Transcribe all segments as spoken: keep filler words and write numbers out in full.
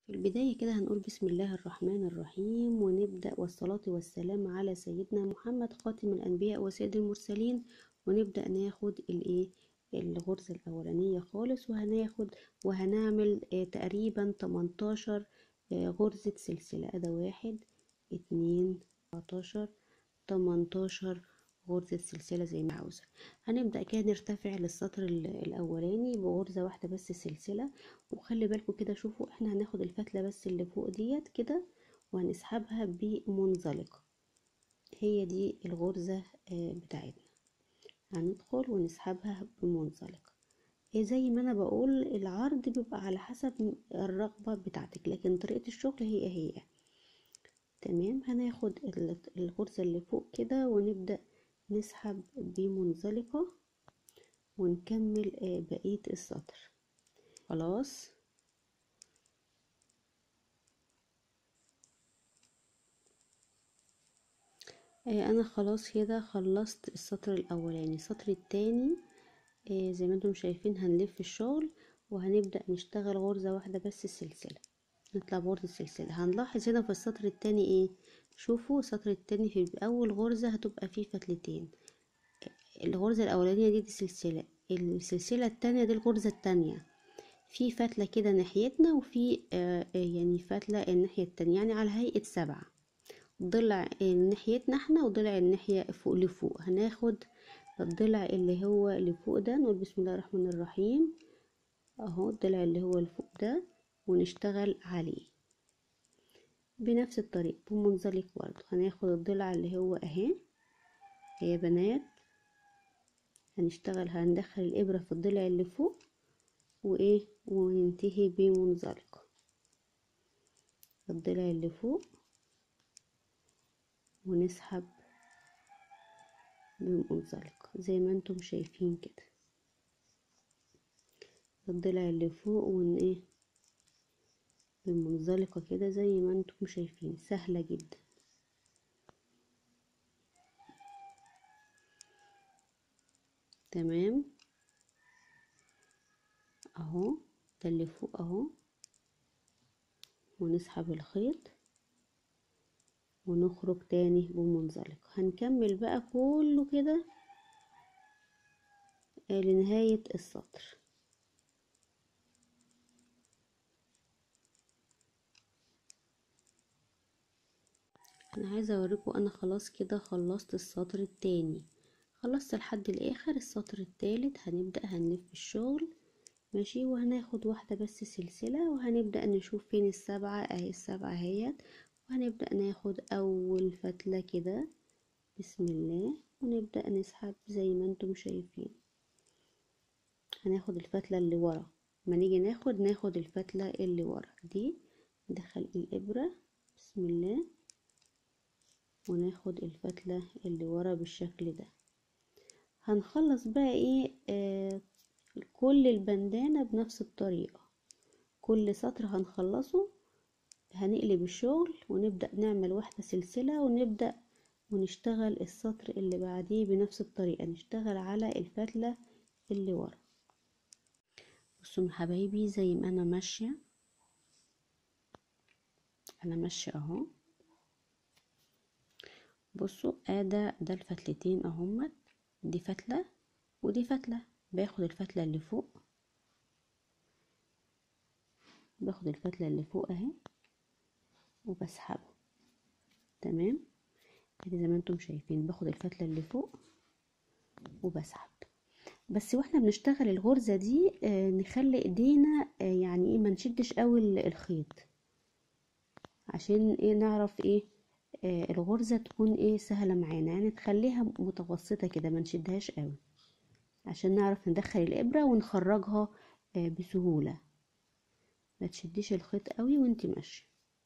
في البداية كده هنقول بسم الله الرحمن الرحيم، ونبدأ والصلاة والسلام على سيدنا محمد خاتم الأنبياء وسيد المرسلين. ونبدأ ناخد الايه الغرزة الأولانية خالص، وهناخد وهنعمل آه تقريبا تمنتاشر آه غرزة سلسلة. أدا واحد اتنين اربعتاشر تمنتاشر غرزة سلسلة زي ما عاوزة. هنبدأ كده نرتفع للسطر الأولاني بغرزة واحدة بس سلسلة. وخلي بالكم كده، شوفوا احنا هناخد الفتلة بس اللي فوق ديت كده وهنسحبها بمنزلقة. هي دي الغرزة بتاعتنا، هندخل ونسحبها بمنزلقة. زي ما انا بقول العرض بيبقى على حسب الرغبة بتاعتك، لكن طريقة الشغل هي هي. تمام، هناخد الغرزة اللي فوق كده ونبدأ نسحب بمنزلقة ونكمل بقية السطر. خلاص، انا خلاص كده خلصت السطر الاولاني. السطر التاني زي ما انتم شايفين هنلف الشغل وهنبدأ نشتغل غرزة واحدة بس السلسلة، نطلع بغرزة السلسلة. هنلاحظ هنا في السطر التاني ايه، شوفوا السطر التاني في اول غرزة هتبقى فيه فتلتين. الغرزة الاولانية دي, دي سلسلة، السلسلة التانية دي الغرزة التانية، في فتلة كده ناحيتنا وفي آه يعني فتلة الناحية التانية، يعني على هيئة سبعة. ضلع ناحيتنا احنا وضلع الناحية فوق لفوق. هناخد الضلع اللي هو لفوق ده، نقول بسم الله الرحمن الرحيم اهو الضلع اللي هو لفوق ده ونشتغل عليه بنفس الطريقة بمنزلق برضه. هناخد الضلع اللي هو اهي يا بنات، هنشتغل هندخل الابرة في الضلع اللي فوق وايه وننتهي بمنزلق الضلع اللي فوق ونسحب بمنزلق زي ما انتم شايفين كده الضلع اللي فوق ون ايه بمنزلقة كده زي ما انتم شايفين. سهلة جدا. تمام اهو ده اللي فوق اهو، ونسحب الخيط ونخرج تاني بمنزلق. هنكمل بقى كله كده لنهاية السطر. انا عايزة اوريكم انا خلاص كده خلصت السطر التاني، خلصت لحد الاخر. السطر التالت هنبدأ هنلف الشغل ماشي، وهناخد واحدة بس سلسلة وهنبدأ نشوف فين السبعة اهي، السبعة اهيت، وهنبدأ ناخد اول فتلة كده بسم الله ونبدأ نسحب زي ما انتم شايفين. هناخد الفتلة اللي ورا، ما نيجي ناخد ناخد الفتلة اللي ورا دي، ندخل الابرة بسم الله وناخد الفتلة اللي ورا بالشكل ده. هنخلص بقى ايه آه كل البندانة بنفس الطريقة، كل سطر هنخلصه هنقلب الشغل ونبدأ نعمل واحدة سلسلة ونبدأ ونشتغل السطر اللي بعديه بنفس الطريقة، نشتغل على الفتلة اللي ورا. بصوا يا حبايبي زي ما انا ماشية، انا ماشية اهو، بصوا ادا ده الفتلتين اهمت، دي فتلة ودي فتلة. باخد الفتلة اللي فوق، باخد الفتلة اللي فوق اهي وبسحبه. تمام، زي ما انتم شايفين باخد الفتلة اللي فوق وبسحب. بس واحنا بنشتغل الغرزة دي آه نخلي ايدينا آه يعني ايه ما نشدش قوي الخيط، عشان ايه نعرف ايه آه الغرزة تكون ايه سهلة معانا، يعني تخليها متوسطة كده ما نشدهاش قوي عشان نعرف ندخل الابرة ونخرجها آه بسهولة. ما تشديش الخيط قوي وانت ماشية.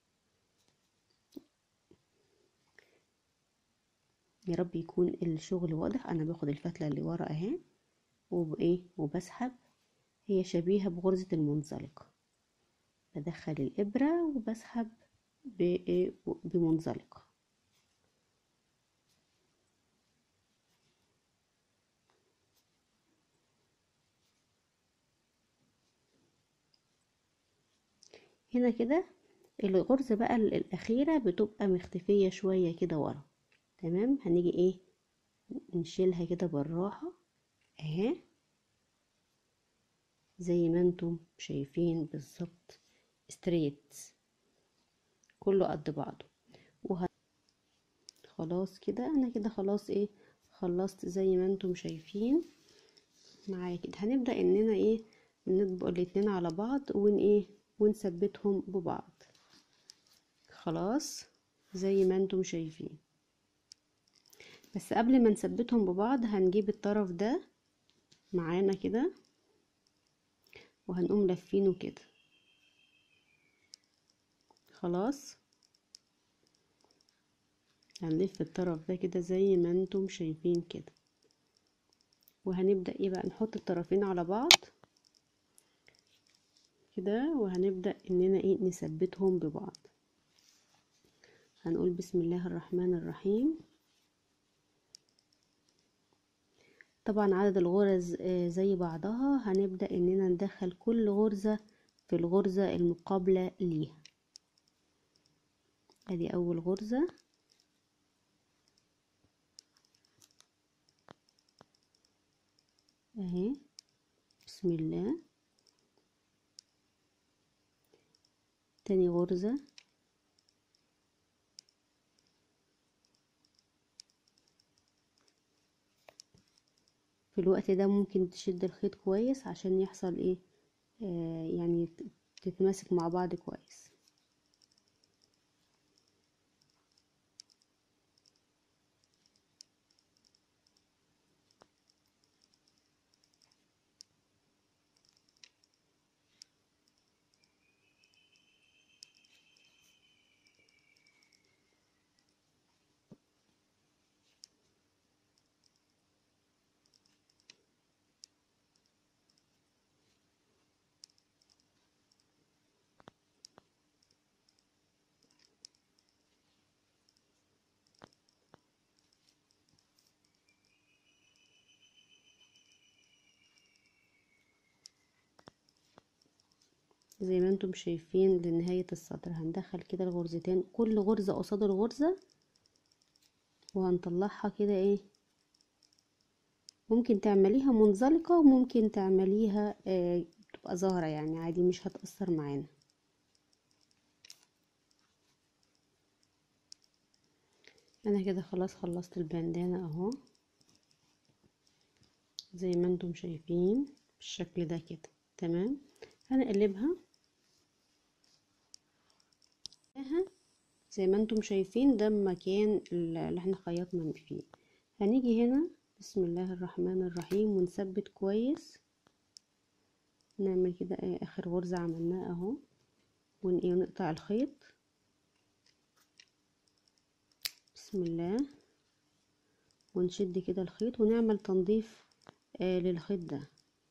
يا رب يكون الشغل واضح. انا باخد الفتلة اللي ورا اهي وبايه وبسحب، هي شبيهة بغرزة المنزلقة، بدخل الابرة وبسحب بمنزلقة. هنا كده الغرزة بقى ال- الأخيرة بتبقى مختفية شوية كده ورا. تمام، هنيجي ايه نشيلها كده بالراحة اهي، زي ما انتم شايفين بالظبط، ستريت كله قد بعضه. وه... خلاص كده انا كده خلاص ايه خلصت زي ما انتم شايفين معايا كده. هنبدأ اننا ايه نطبق الاتنين على بعض ون ايه ونثبتهم ببعض. خلاص زي ما انتم شايفين. بس قبل ما نثبتهم ببعض هنجيب الطرف ده معانا كده وهنقوم لفينه كده. خلاص هنلف الطرف ده كده زي ما انتم شايفين كده، وهنبدأ ايه بقى نحط الطرفين على بعض كده، وهنبدأ اننا ايه نثبتهم ببعض. هنقول بسم الله الرحمن الرحيم. طبعا عدد الغرز آه زي بعضها، هنبدأ اننا ندخل كل غرزة في الغرزة المقابلة ليها. ادي اول غرزة اهي، بسم الله. تاني غرزة، في الوقت ده ممكن تشد الخيط كويس عشان يحصل ايه آه يعني تتماسك مع بعض كويس. زي ما انتم شايفين لنهاية السطر هندخل كده الغرزتين، كل غرزة قصاد الغرزة، وهنطلعها كده ايه. ممكن تعمليها منزلقة وممكن تعمليها اه تبقى ظاهرة، يعني عادي مش هتأثر معانا. انا كده خلاص خلصت البندانة اهو، زي ما انتم شايفين بالشكل ده كده. تمام، هنقلبها زي ما انتم شايفين، ده المكان اللي احنا خيطنا فيه. هنيجي هنا بسم الله الرحمن الرحيم ونثبت كويس، نعمل كده ايه اخر غرزة عملناها اهو، ون ايه ونقطع الخيط بسم الله، ونشد كده الخيط ونعمل تنظيف آه للخيط ده.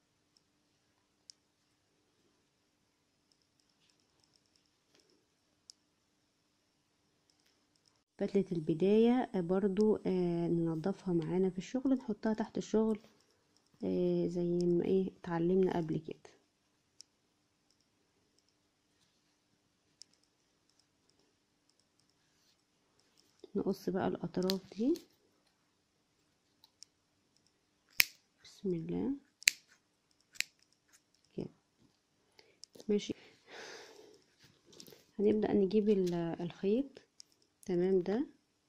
فتلة البداية آه برضو آه ننضفها معانا في الشغل، نحطها تحت الشغل آه زي ما ايه اتعلمنا قبل كده. نقص بقى الاطراف دي بسم الله كده. ماشي، هنبدأ نجيب الخيط تمام ده،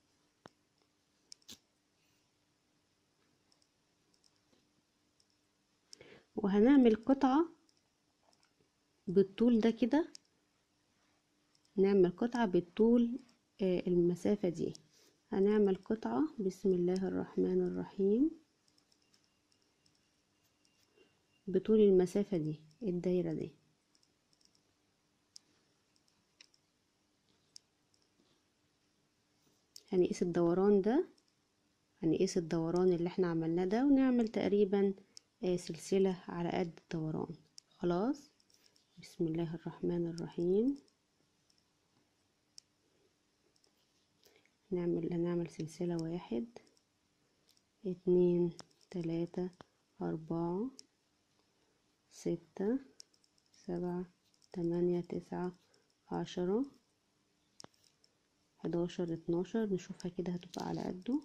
وهنعمل قطعة بالطول ده كده، نعمل قطعة بالطول آه المسافة دي. هنعمل قطعة بسم الله الرحمن الرحيم بطول المسافة دي، الدايرة دي. هنقيس الدوران ده، هنقيس الدوران اللي احنا عملناه ده، ونعمل تقريبا آه سلسلة على قد الدوران. خلاص بسم الله الرحمن الرحيم. نعمل هنعمل سلسلة واحد اتنين تلاتة أربعة ستة سبعة تمانية تسعة عشرة، حداشر، اتناشر، نشوفها كده هتبقى على قده.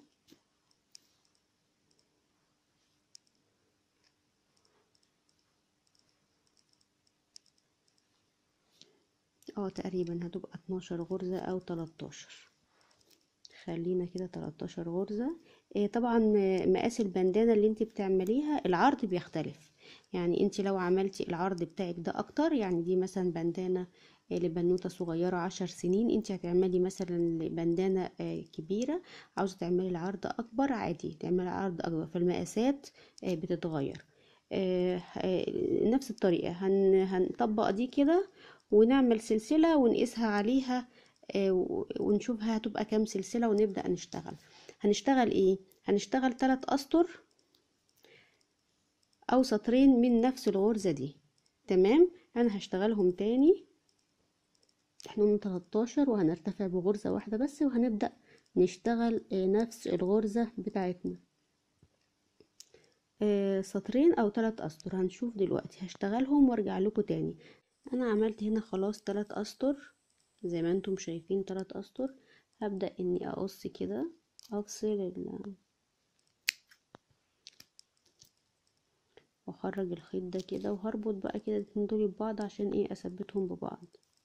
اه تقريبا هتبقى اتناشر غرزة او تلاتاشر، خلينا كده تلاتاشر غرزة. إيه طبعا مقاس البندانة اللي انت بتعمليها العرض بيختلف، يعني انت لو عملتي العرض بتاعك ده اكتر، يعني دي مثلا بندانة لبنوتة صغيرة عشر سنين، انت هتعملي مثلا بندانة كبيرة عاوزة تعملي العرض اكبر، عادي تعملي عرض اكبر، فالمقاسات بتتغير. نفس الطريقة هن هنطبق دي كده ونعمل سلسلة ونقيسها عليها ونشوفها هتبقى كام سلسلة ونبدأ نشتغل. هنشتغل ايه؟ هنشتغل ثلاث اسطر او سطرين من نفس الغرزة دي. تمام، انا هشتغلهم تاني. احنا من تلاتاشر وهنرتفع بغرزة واحدة بس، وهنبدأ نشتغل نفس الغرزة بتاعتنا سطرين او ثلاث اسطر. هنشوف دلوقتي هشتغلهم وارجع لكم تاني. انا عملت هنا خلاص ثلاث اسطر زي ما انتم شايفين، ثلاث اسطر. هبدأ اني اقص كده، افصل ال واخرج الخيط ده كده، وهربط بقى كده الاتنين دول ببعض عشان ايه اثبتهم ببعض.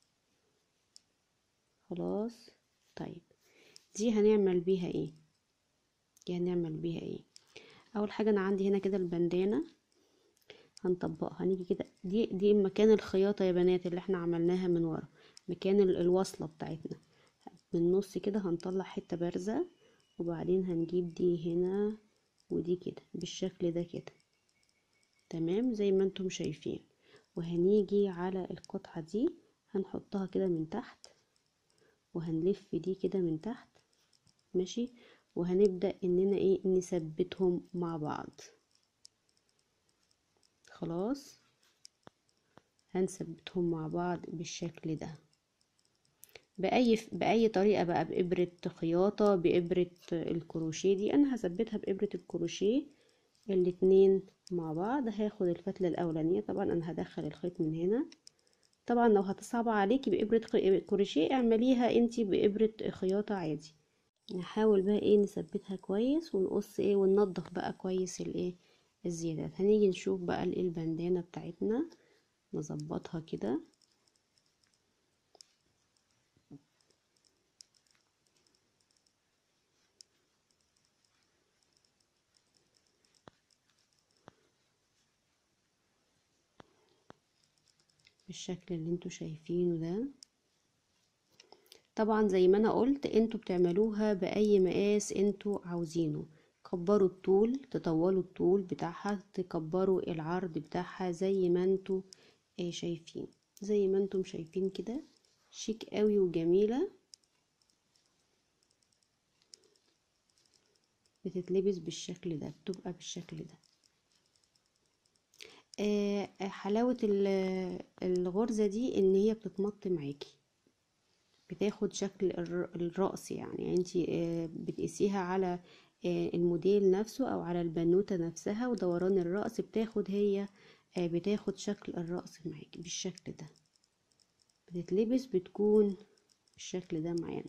خلاص. طيب دي هنعمل بيها ايه؟ دي هنعمل بيها ايه؟ اول حاجة انا عندي هنا كده البندانة هنطبقها. هنيجي كده، دي دي مكان الخياطة يا بنات اللي احنا عملناها من ورا، مكان الوصلة بتاعتنا. من النص كده هنطلع حتة بارزة، وبعدين هنجيب دي هنا ودي كده بالشكل ده كده. تمام زي ما انتم شايفين. وهنيجي على القطعة دي هنحطها كده من تحت، وهنلف دي كده من تحت. ماشي. وهنبدأ اننا ايه نثبتهم مع بعض. خلاص هنثبتهم مع بعض بالشكل ده بأي بأي طريقة بقى، بإبرة خياطة، بإبرة الكروشيه. دي أنا هثبتها بإبرة الكروشيه الاتنين مع بعض. هاخد الفتلة الأولانية، طبعا أنا هدخل الخيط من هنا. طبعا لو هتصعب عليكي بإبرة كروشيه اعمليها انتي بإبرة خياطة عادي. نحاول بقى ايه نثبتها كويس ونقص ايه وننضف بقى كويس الايه الزيادات. هنيجي نشوف بقى البندانة بتاعتنا نظبطها كده. بالشكل اللي انتوا شايفينه ده. طبعا زي ما انا قلت انتوا بتعملوها باي مقاس انتوا عاوزينه. كبروا الطول، تطولوا الطول بتاعها، تكبروا العرض بتاعها زي ما انتوا اه شايفين. زي ما انتم شايفين كده شيك قوي وجميلة، بتتلبس بالشكل ده، بتبقى بالشكل ده. آه حلاوة الغرزة دي ان هي بتتمط معاكي، بتاخد شكل الرأس. يعني انتي بتقيسيها على الموديل نفسه او على البنوتة نفسها، ودوران الرأس بتاخد هي بتاخد شكل الرأس معاكي بالشكل ده. بتتلبس بتكون بالشكل ده معانا.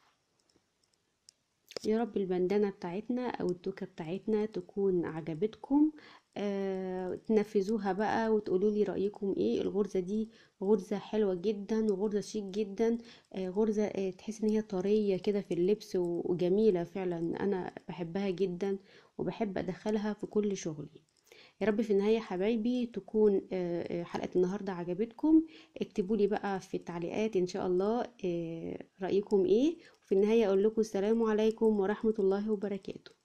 يا رب البندانة بتاعتنا او التوكة بتاعتنا تكون عجبتكم. آه، تنفذوها بقى وتقولوا لي رأيكم ايه. الغرزة دي غرزة حلوة جدا وغرزة شيك جدا. آه، غرزة آه، تحس ان هي طرية كده في اللبس وجميلة فعلا. انا بحبها جدا وبحب ادخلها في كل شغلي. يا رب في النهاية حبايبي تكون حلقة النهاردة عجبتكم. اكتبوا لي بقى في التعليقات ان شاء الله رأيكم ايه. وفي النهاية اقول لكم السلام عليكم ورحمة الله وبركاته.